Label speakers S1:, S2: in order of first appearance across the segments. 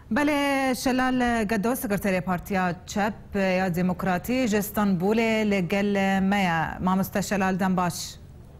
S1: بله شلال قدو سكرتاري بارتيا تشاب يا ديمقراطي جستنبولي لقل مايا ما مستشلال دنباش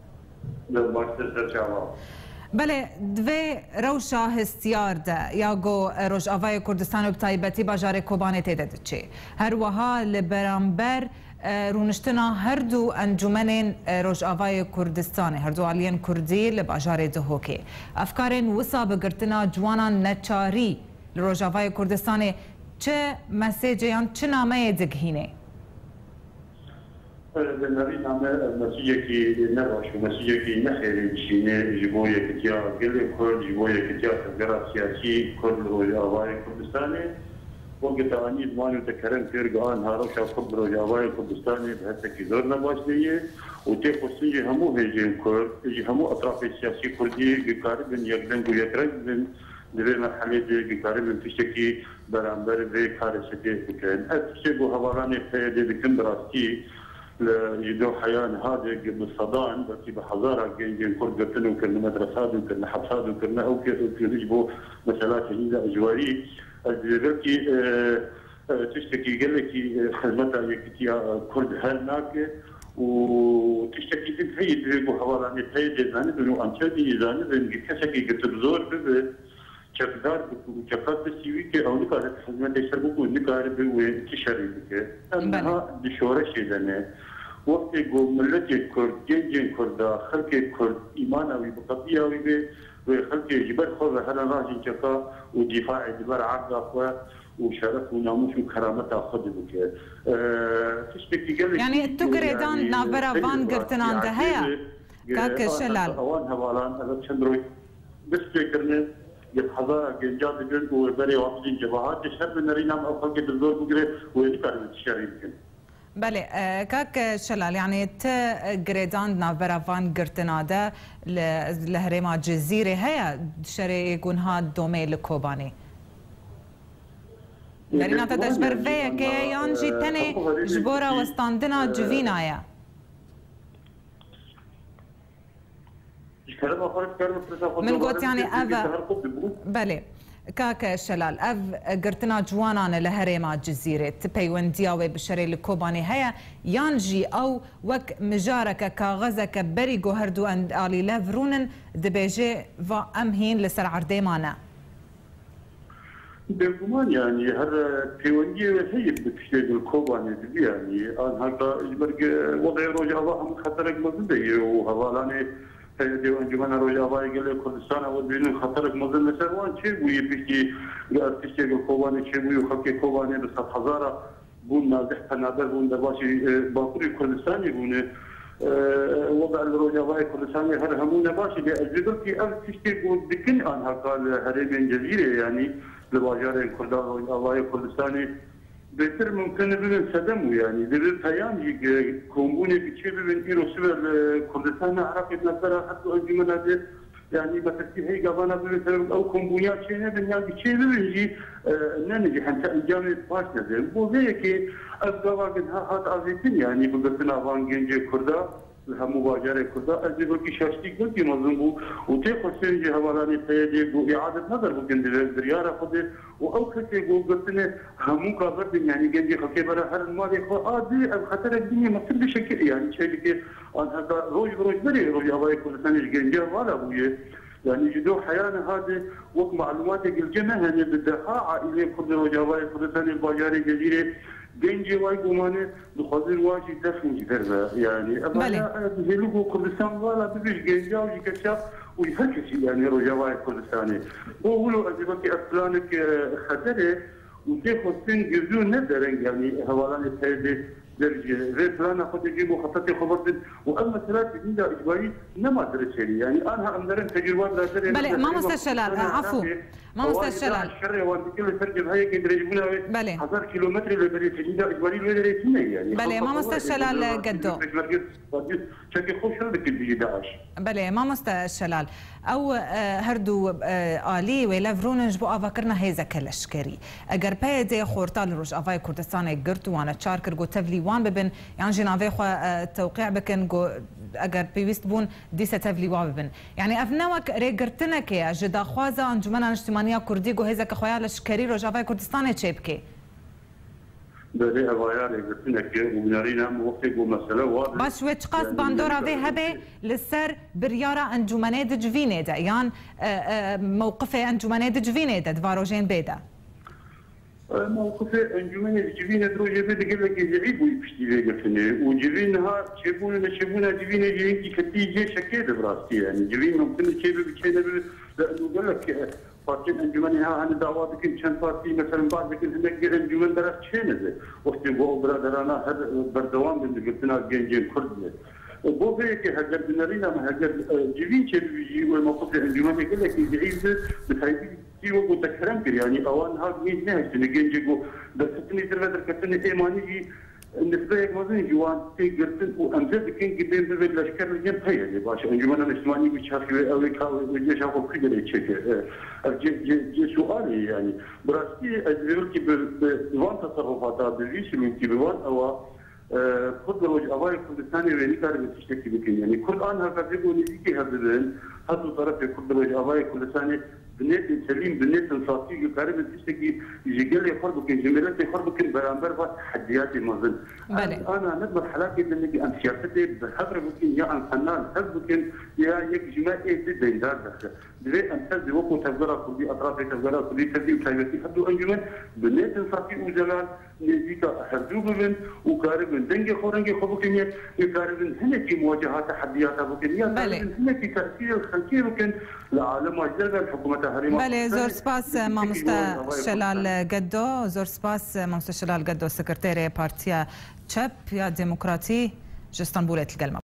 S1: بله دوی روشا هستیار ده یاگو روش آوای کردستان و بتایبتی باجار کوبانه تیدد چه هر وها لبرانبر رونشتنا هر دو انجمن روش آوای کردستان هر دو علیان کردی لباجار دهوکی افکارن وسا بگرتنا جوانان نچاری لروش آوای کردستان چه مسیجیان چه نامه دگهینه
S2: بنابراین نامه مسیجی نباش و مسیجی نخیری چینه جبوی کتیا گل کرد جبوی کتیا تغییر سیاسی کرد روی آوای کردستانی وقت آنی زمانی تکرم کرگان هاروش خود روی آوای کردستانی به حتی که زور نباش دیه و تی خصوصی همو هجین کرد همو اطراف سیاسی کردی بیکاری بین یک دنگ و یک رنگ بین در مرحله بیکاری بین تشکی برانبر به کار شده بکن. اتشی بو هوارانی پیاده بکن براستی لجدو حيان هذا بالصدان بس بحضاره جين كل قتلوا كنا مدرسات وكنا حبسات وكنا او يجبوا مسألات جديده اجواري الزبرتي تشتكي قال لك خدمتها يكتيا كرد هناك وتشتكي تنفيد بحوالاني تهيد زاني بنو انشادي زاني بن كشكي كتبزور به كفدار وكفات السيوي كي او نكارت خدمت يشربوا نكارت وتشري بك انها بشوره شيء وقت جو ملت كرد جن كرد خلق كرد ايمانوي بقضيه وي وخلق جبر خو هذا راجي كفا ودفاع جبر عقا وشرف وناموس وكرامه اخذ بك تشتكي قال
S1: يعني تقريدان نابرا فان قرتنان ده هيا كاك شلال
S2: اوان هوالان هذا شندروي بس فكرنا يتحضر جنجات جن وبري واحدين جبهات الشرب نرينا او خلق الدور بقري ويذكر الشريف
S1: بله كاك شلال يعني ت جريدان نافرا فان قرتناده لهريما جزيره هيا شري يكون هاد دومي لكوباني برينا تدشبر فيا كي يانجي تاني جبورا وستاندنا جوينايا من قلت يعني أبا بله كاك شلال أف قرتنا جوانان لهريما جزيرة تبيوندياوي بشري لكوباني هيا يانجي أو وك مجارك كاغزك بري جوهردو أند آلي لافرونن دبيجي و أمهين لسر عرديمانا
S2: بالضمان يعني هذا بيوندي هي بتشتغل الكوباني دي يعني أنا هذا وضع رجع الله خطرك مزدي وهذا ديوان جمانا روجا باي قال كردستان اول بين خطرك مظن سروان شيء وي بيجي تشتغل كوباني شيء وي خلق كوباني بس حزاره بون نازح نادر بون دباشي باكوري كردستاني بون وضع الروجا باي كردستاني هر همونه باشي لأجدرتي أف تشتغل بكن عنها قال هرمين جزيره يعني لباجار كردان روجا باي كردستاني بهتر ممكن ببین صدمو يعني ببین پیام یک کمبونه بیچه ببین ایرو سوال کردستان عراقی نظر حتی انجمن هذا يعني بترتيب هي قبانا ببین او کمبونیات چه نه بنیاد بیچه ببین جی ننجح حتى انجام باش نزل بو زيك الدواء قد هات عزيزين يعني بقتنا فان جنجي كردا هم مباجره كردا ازيبو كي شاشتي قلت مظلوم وتاخذ سنجي هوالاني تيدي اعاده نظر ممكن درياره خذ او كتي قلتنا همو كبر يعني جنجي خكي برا هر الماضي خو عادي خطر الدنيا ما في شكل يعني شيء اللي انا هذا روج بري روج هواي كل سنه جنجي ولا ابويا يعني جدو حيانا هذا وقت معلوماتك الجمع هني بالدفاع عائلة كل روج هواي كل سنه الباجاره جزيره جنجي واي قمانه بخاطر واجي دفن جبرها يعني أنا بزيلوكو كردستان ولا ببيش جنجا وجي كشاف ويفكش يعني رجواي كردستاني وقولوا أجيبك أفلانك خطره وتاخذ سن جزء ندرن يعني هوالان التهدي درجة غير بلانا خد يجيبوا خطتي خبرت وأما ثلاثة جديدة إجباري نما درسلي يعني أنا أمدرن تجربات لا دري
S1: بله ما مستشلال عفو ما مستشلال
S2: الشر وانت كل ترجم هاي قدر يجيبونها 1000 كيلومتر لبري تجديدة إجباري لبري يعني
S1: بله ما مستشلال قدو
S2: شكل خوش هذا كل داعش
S1: بله ما مستشلال او هردو آلی و لفرونج بو آفاکرنا هیزا کلشکری اگر پیده خورتال روش آفای کردستان گرت وانا چار کرگو تفلی وان ببن يعني جنافي خو توقيع بكن اگر پیوست بون دیسه تفلی وا ببن يعني افناوك ريگرتنك يا جدا خوازا انجمن اجتماعيه كردي گو هزك خويا لشكري روجافا كردستان تشيبكي
S2: بله هوايا ريگرتنك وبنارينا وقت گو مساله واضح
S1: باش وچ قاس باندورا في هبه لسر بريارا انجمنه دجوينه ده يعني موقف انجمنه دجوينه ده دواروجين بيدا
S2: موقف انجمن الجبينه دروجه بده قال لك يعيبوا يبشتي لقتني وجبينها شبونا جبينه جينتي كتيجه شكيده براستي يعني جبين ممكن شيء بكينا لانه قال لك فاتين انجمنها انا دعواتك كان فاتي مثلا بعد كده هناك انجمن درس شينه وقت بو برادرانا هذا بردوام من قلتنا جين كرد بو بيك هاجر بنارينا ما هاجر جبين شيء بيجي والموقف الانجمن قال لك يعيب بتهيئ تيجو متكرم كر يعني اوان هاد مين نهج نجين جيجو بس تني دربتر كتني ايماني النسبه مازن جوان تيجرتن وامزد كين جبين ببل لشكر الجن هي اللي باش انجمنا الاجتماعي بيشافي او يجي شافو كده تشيك جي سؤالي يعني براستي ادريكي بوان تصرفات بالريش من كيبوان او خد وجه أواي كردستاني ويني كارم تشتكي بكين يعني كل آن هذا بيقول نسيكي هذا هذا طرف خد وجه أواي كردستاني بنيت سليم بنيت انصافي كارم تشتكي يجي لي خرب بكين جميلات خرب بكين برامبر بس تحديات مازن أنا نقدر حلاقي إني أن سياستي بحضر بكين يا أن فنان حزب بكين يا يك جماعة جدا دار دخل دليل أن تزي وقت تبغى كل أطراف تبغى كل تزي وشايفتي حدو أنجمن بنيت انصافي وجلال نزيك حزب بن وكارم دنجي خورنجي خبوكين يكارم هناك مواجهات تحديات بكين هناك تأثير الخلفي بكين لعالم أجزاء الحكومة
S1: بله زور سپاس مامستا شلال قدو زور سپاس مامستا شلال قدو سكرتيري بارتيا چپ يا ديمقراطي جستنبول القلمة